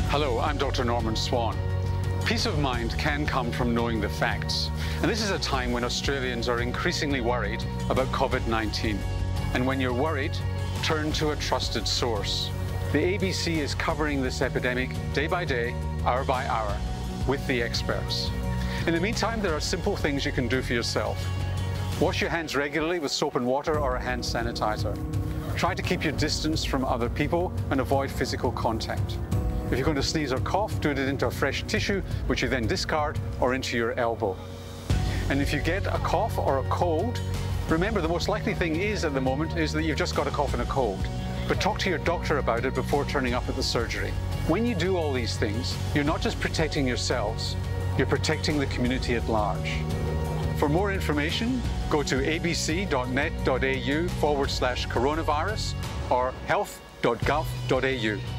Hello, I'm Dr. Norman Swan. Peace of mind can come from knowing the facts. And this is a time when Australians are increasingly worried about COVID-19. And when you're worried, turn to a trusted source. The ABC is covering this epidemic day by day, hour by hour, with the experts. In the meantime, there are simple things you can do for yourself. Wash your hands regularly with soap and water or a hand sanitizer. Try to keep your distance from other people and avoid physical contact. If you're going to sneeze or cough, do it into a fresh tissue, which you then discard, or into your elbow. And if you get a cough or a cold, remember the most likely thing is at the moment is that you've just got a cough and a cold. But talk to your doctor about it before turning up at the surgery. When you do all these things, you're not just protecting yourselves, you're protecting the community at large. For more information, go to abc.net.au/coronavirus or health.gov.au.